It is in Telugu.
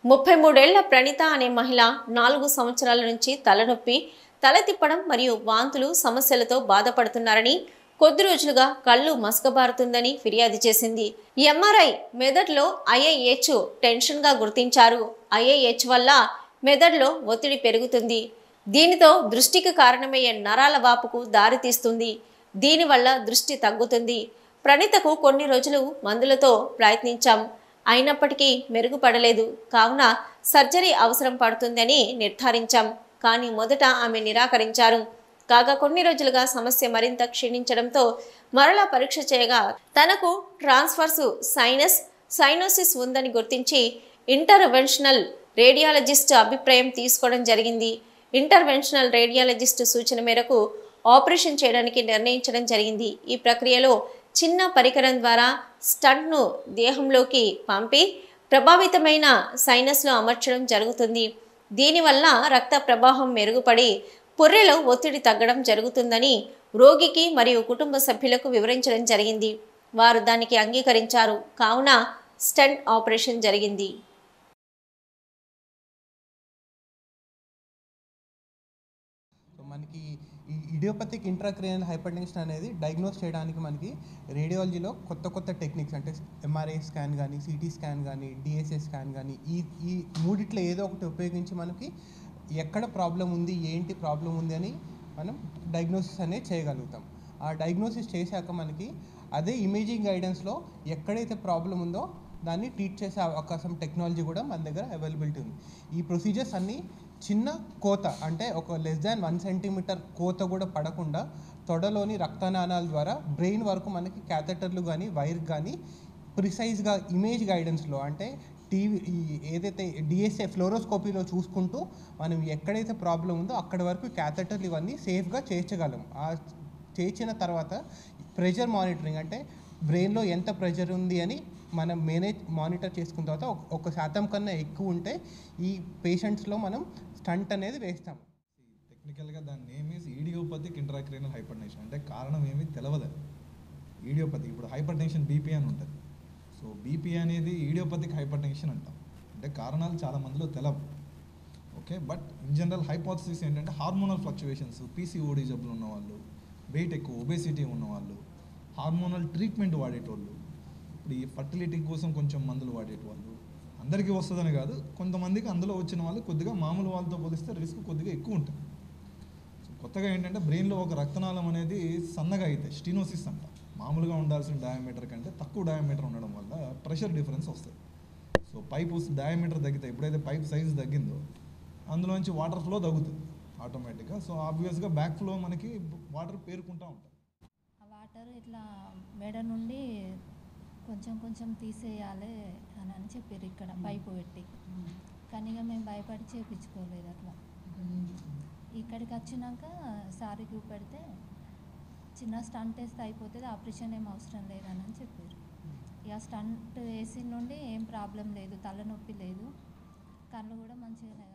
33 ఏళ్ల ప్రణీత అనే మహిళ 4 సంవత్సరాల నుంచి తలనొప్పి, తల తిప్పడం మరియు వాంతులు సమస్యలతో బాధపడుతున్నారని, కొద్ది రోజులుగా కళ్ళు మసకబారుతుందని ఫిర్యాదు చేసింది. ఎంఆర్ఐ మెదడులో ఐఐహెచ్ టెన్షన్గా గుర్తించారు. ఐఐహెచ్ వల్ల మెదడులో ఒత్తిడి పెరుగుతుంది. దీనితో దృష్టికి కారణమయ్యే నరాల వాపుకు దారితీస్తుంది. దీనివల్ల దృష్టి తగ్గుతుంది. ప్రణీతకు కొన్ని రోజులు మందులతో ప్రయత్నించాం. అయినప్పటికీ మెరుగుపడలేదు. కావున సర్జరీ అవసరం పడుతుందని నిర్ధారించాం. కానీ మొదట ఆమె నిరాకరించారు. కాగా కొన్ని రోజులుగా సమస్య మరింత క్షీణించడంతో మరలా పరీక్ష చేయగా తనకు ట్రాన్స్ఫర్స్ సైనోసిస్ ఉందని గుర్తించి ఇంటర్వెన్షనల్ రేడియాలజిస్ట్ అభిప్రాయం తీసుకోవడం జరిగింది. ఇంటర్వెన్షనల్ రేడియాలజిస్ట్ సూచన మేరకు ఆపరేషన్ చేయడానికి నిర్ణయించడం జరిగింది. ఈ ప్రక్రియలో చిన్న పరికరం ద్వారా స్టంట్ను దేహంలోకి పంపి ప్రభావితమైన సైనస్లో అమర్చడం జరుగుతుంది. దీనివల్ల రక్త ప్రవాహం మెరుగుపడి పుర్రెలో ఒత్తిడి తగ్గడం జరుగుతుందని రోగికి మరియు కుటుంబ సభ్యులకు వివరించడం జరిగింది. వారు దానికి అంగీకరించారు. కావున స్టంట్ ఆపరేషన్ జరిగింది. మనకి ఈ ఇడియోపతిక్ ఇంట్రాక్రేనియల్ హైపర్టెన్షన్ అనేది డయాగ్నోస్ చేయడానికి మనకి రేడియాలజీలో కొత్త టెక్నిక్స్ అంటే ఎంఆర్ఐ స్కాన్ కానీ, సిటీ స్కాన్ కానీ, డిఎస్ఏ స్కాన్ కానీ ఈ మూడిట్లో ఏదో ఒకటి ఉపయోగించి మనకి ఎక్కడ ప్రాబ్లం ఉంది, ఏంటి ప్రాబ్లం ఉంది అని మనం డయాగ్నోసిస్ అనేది చేయగలుగుతాం. ఆ డయాగ్నోసిస్ చేశాక మనకి అదే ఇమేజింగ్ గైడెన్స్లో ఎక్కడైతే ప్రాబ్లం ఉందో దాన్ని ట్రీట్ చేసే అవకాశం టెక్నాలజీ కూడా మన దగ్గర అవైలబిలిటీ ఉంది. ఈ ప్రొసీజర్స్ అన్నీ చిన్న కోత అంటే ఒక <1 సెంటీమీటర్ కోత కూడా పడకుండా తొడలోని రక్తనాళాల ద్వారా బ్రెయిన్ వరకు మనకి క్యాథెటర్లు కానీ వైర్ కానీ ప్రిసైజ్గా ఇమేజ్ గైడెన్స్లో అంటే ఏదైతే డిఎస్ఏ ఫ్లోరోస్కోపీలో చూసుకుంటూ మనం ఎక్కడైతే ప్రాబ్లం ఉందో అక్కడి వరకు క్యాథెటర్లు ఇవన్నీ సేఫ్గా చేర్చగలం. ఆ చేర్చిన తర్వాత ప్రెషర్ మానిటరింగ్ అంటే బ్రెయిన్లో ఎంత ప్రెషర్ ఉంది అని మనం మానిటర్ చేసుకున్న తర్వాత 1% కన్నా ఎక్కువ ఉంటే ఈ పేషెంట్స్లో మనం స్టంట్ అనేది వేస్తాం. టెక్నికల్గా దాని name is idiopathic intracranial hypertension. అంటే కారణం ఏమీ తెలియదు. ఇడియోపతిక్ ఇప్పుడు హైపర్ టెన్షన్ బీపీ అని ఉంటుంది. సో బీపీ అనేది ఇడియోపతిక్ హైపర్ టెన్షన్ అంటాం. అంటే కారణాలు చాలా మందిలో తెలవు. Okay, but in general hypothesis ఏంటంటే హార్మోనల్ ఫ్లక్చువేషన్స్, పీసీఓడి జబ్బులు ఉన్నవాళ్ళు, వెయిట్ ఎక్కువ, ఒబేసిటీ ఉన్నవాళ్ళు, హార్మోనల్ ట్రీట్మెంట్ వాడేటోళ్ళు, ఇప్పుడు ఈ ఫర్టిలిటీ కోసం కొంచెం మందులు వాడేటవాళ్ళు, అందరికీ వస్తుందని కాదు, కొంతమందికి అందులో వచ్చిన వాళ్ళు కొద్దిగా మామూలు వాళ్ళతో పోలిస్తే రిస్క్ కొద్దిగా ఎక్కువ ఉంటుంది. సో కొత్తగా ఏంటంటే బ్రెయిన్లో ఒక రక్తనాళం అనేది సన్నగా అయితే స్టీనోసిస్ అంట. మామూలుగా ఉండాల్సిన డయామీటర్ కంటే తక్కువ డయామీటర్ ఉండడం వల్ల ప్రెషర్ డిఫరెన్స్ వస్తుంది. సో పైపు డయామీటర్ తగ్గితే ఎప్పుడైతే పైప్ సైజు తగ్గిందో అందులోంచి వాటర్ ఫ్లో తగ్గుతుంది ఆటోమేటిక్గా. సో ఆబ్వియస్గా బ్యాక్ ఫ్లో మనకి వాటర్ పేరుకుంటూ ఉంటుంది. ఆ వాటర్ ఇట్లా మెడ నుండి కొంచెం తీసేయాలి అని చెప్పారు ఇక్కడ పైపు పెట్టి. కానీ ఇక మేము భయపడి చేయించుకోలేదు. అట్లా ఇక్కడికి వచ్చినాక సారీ చూపెడితే చిన్న స్టంట్ వేస్తే అయిపోతుంది, ఆపరేషన్ ఏం అవసరం లేదని చెప్పారు. ఇక స్టంట్ వేసిన నుండి ఏం ప్రాబ్లం లేదు, తలనొప్పి లేదు, కళ్ళు కూడా మంచిగా